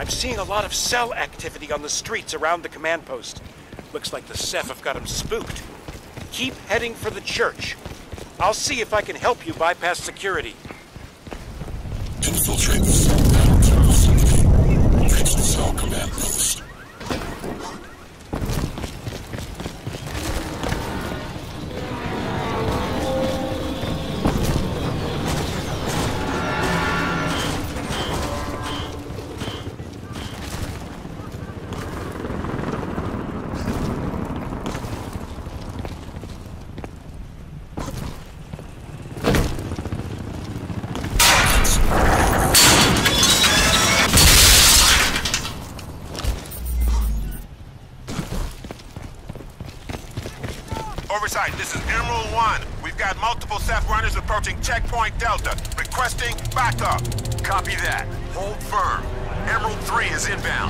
I'm seeing a lot of cell activity on the streets around the command post. Looks like the Ceph have got them spooked. Keep heading for the church. I'll see if I can help you bypass security. Infiltrate the cell battle. Reach the cell command post. This is Emerald 1. We've got multiple Ceph runners approaching Checkpoint Delta, requesting backup. Copy that. Hold firm. Emerald 3 is inbound.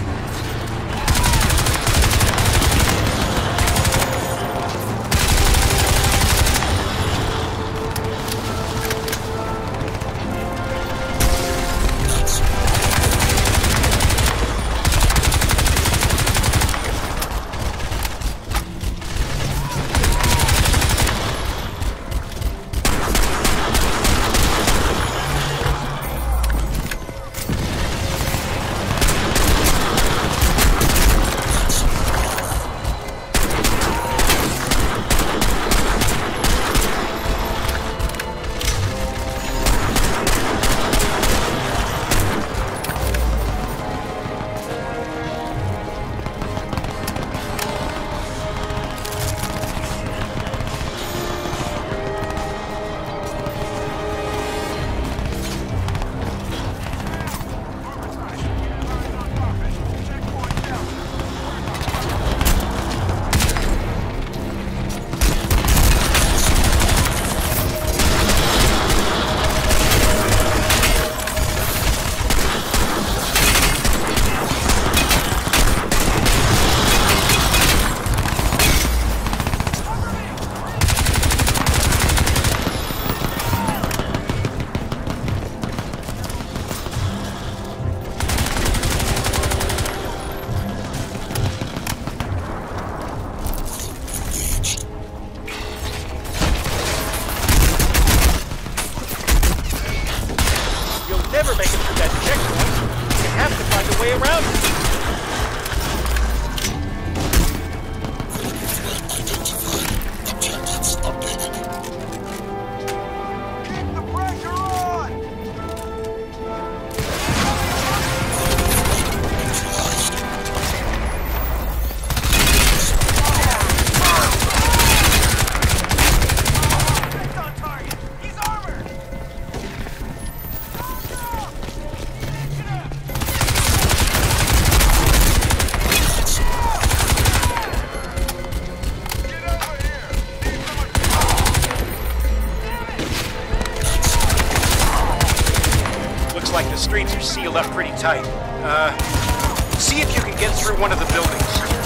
Never make it through that checkpoint. You have to find a way around it. Objectives updated. Keep the pressure on! Neutralized. He's on target! He's armored! Looks like the streets are sealed up pretty tight. See if you can get through one of the buildings.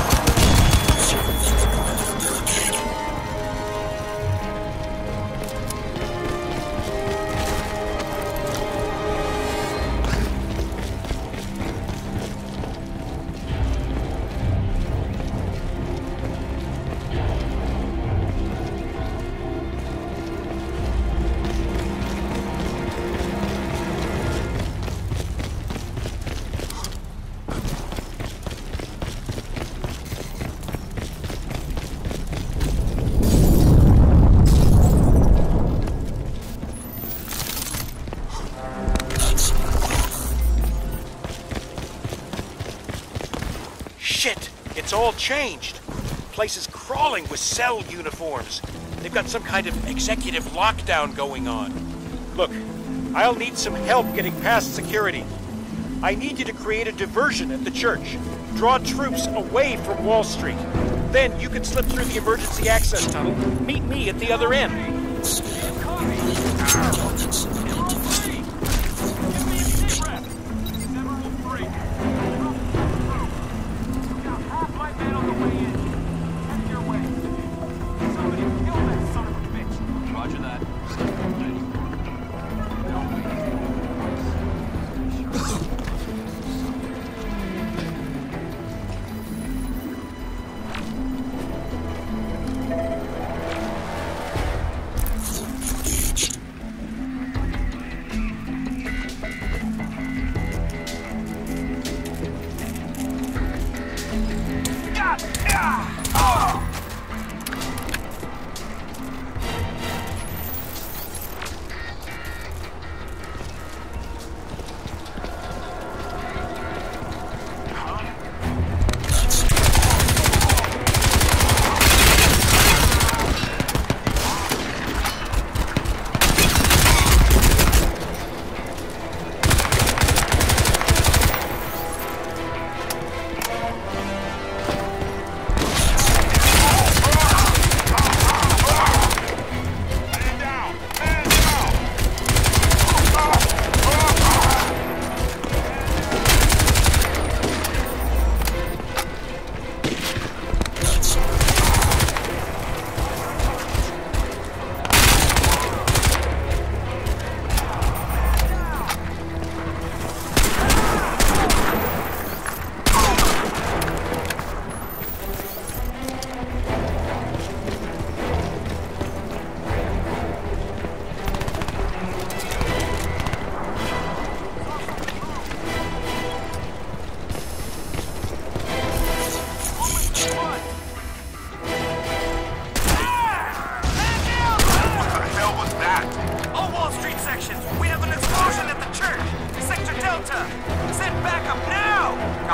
Shit! It's all changed. Place is crawling with cell uniforms. They've got some kind of executive lockdown going on. Look, I'll need some help getting past security. I need you to create a diversion at the church. Draw troops away from Wall Street. Then you can slip through the emergency access tunnel. Meet me at the other end.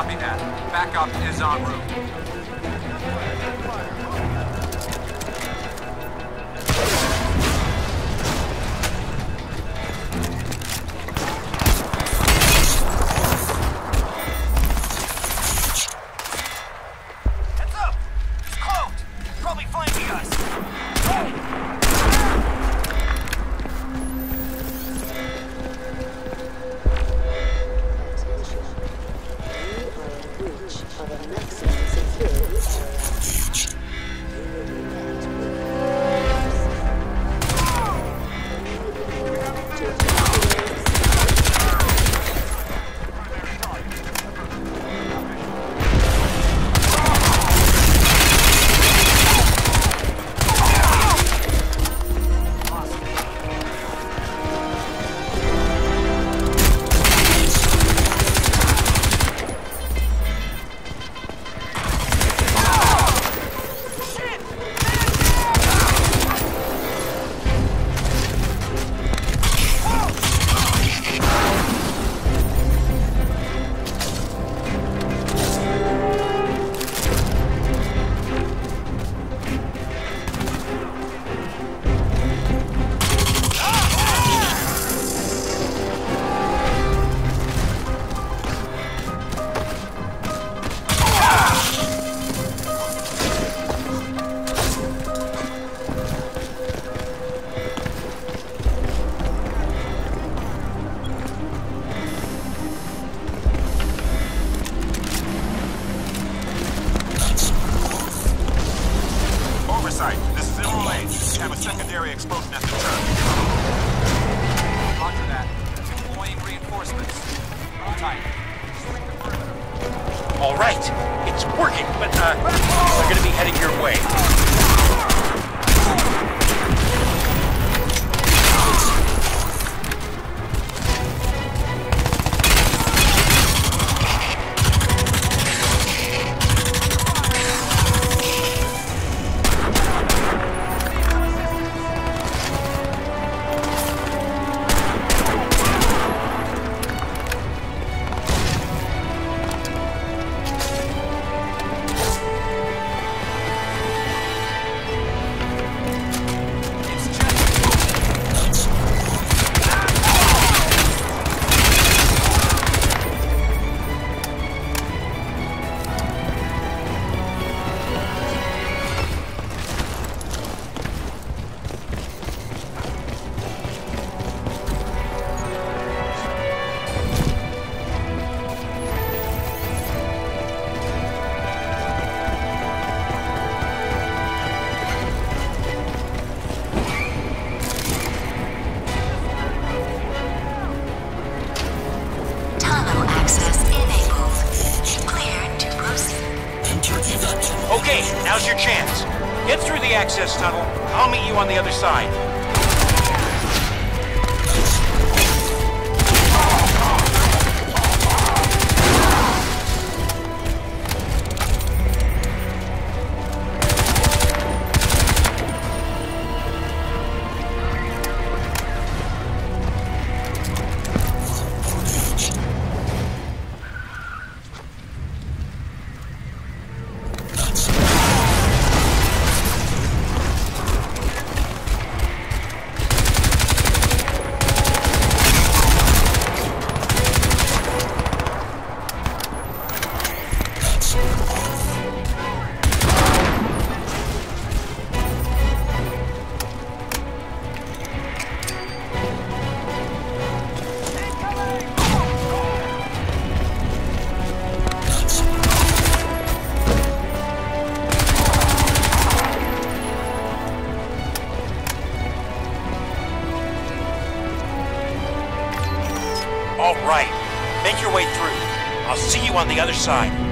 Copy that. Backup is en route. Heads up! It's cloaked! Probably flanking us! Of a maximum security area. You will be met This is Emerald 8. We have a secondary explosion at the church. Roger that. Deploying reinforcements. Hold tight. All right, it's working, but they're gonna be heading your way. Okay, now's your chance. Get through the access tunnel. I'll meet you on the other side. All right, make your way through. I'll see you on the other side.